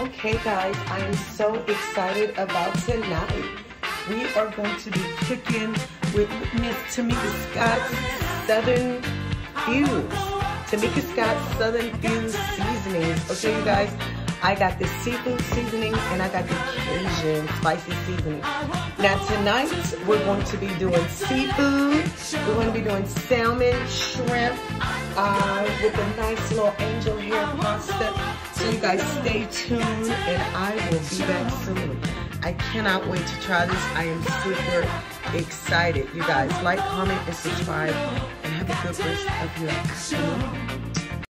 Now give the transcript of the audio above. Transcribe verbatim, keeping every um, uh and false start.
Okay guys, I am so excited about tonight. We are going to be cooking with Miss Tamika Scott's Southern Fuse. Tamika Scott's Southern Fuse seasonings. Okay you guys, I got the seafood seasoning and I got the Cajun spicy seasoning. Now tonight, we're going to be doing seafood. We're going to be doing salmon, shrimp, uh, with a nice little angel hair pasta. So you guys stay tuned and I will be back soon. I cannot wait to try this. I am super excited. You guys like, comment, and subscribe and have a good rest of your afternoon.